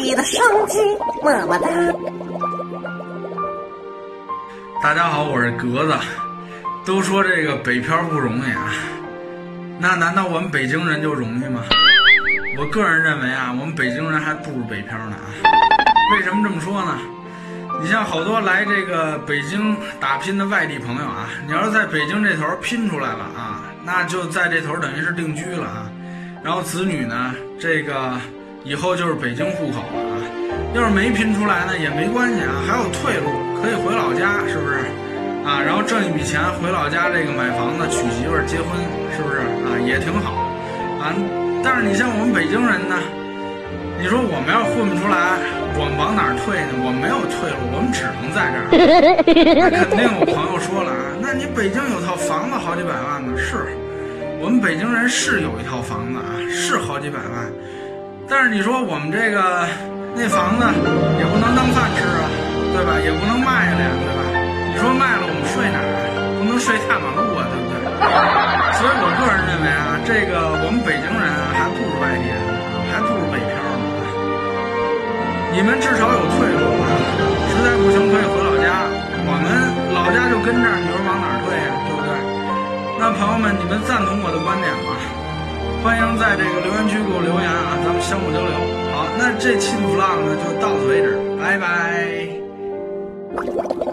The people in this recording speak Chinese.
你的双击，么么哒。 大家好，我是格子。都说这个北漂不容易啊，那难道我们北京人就容易吗？我个人认为啊，我们北京人还不如北漂呢啊。为什么这么说呢？你像好多来这个北京打拼的外地朋友啊，你要是在北京这头拼出来了啊，那就在这头等于是定居了啊。然后子女呢，这个以后就是北京户口了啊。要是没拼出来呢也没关系啊，还有退路，可以回老家，是不是啊？然后挣一笔钱回老家这个买房子、娶媳妇儿、结婚，是不是啊？也挺好啊。但是你像我们北京人呢，你说我们要混不出来，我们往哪儿退呢？我们没有退路，我们只能在这儿。那肯定有朋友说了啊，那你北京有套房子好几百万呢？是，我们北京人是有一套房子啊，是好几百万。但是你说我们这个那房子也不能当饭吃啊，对吧？也不能卖了呀，对吧？你说卖了我们睡哪儿啊？不能睡大马路啊，对不对？所以我个人认为啊，这个我们北京人啊，还不如外地人，还不如北漂呢。你们至少有退路啊，实在不行可以回老家，我们老家就跟这儿，你说往哪儿退呀，对不对？那朋友们，你们赞同我的观点吗？欢迎在这个留言区给我留言啊，咱们相互交流。好，那这期的 vlog 呢就到此为止，拜拜。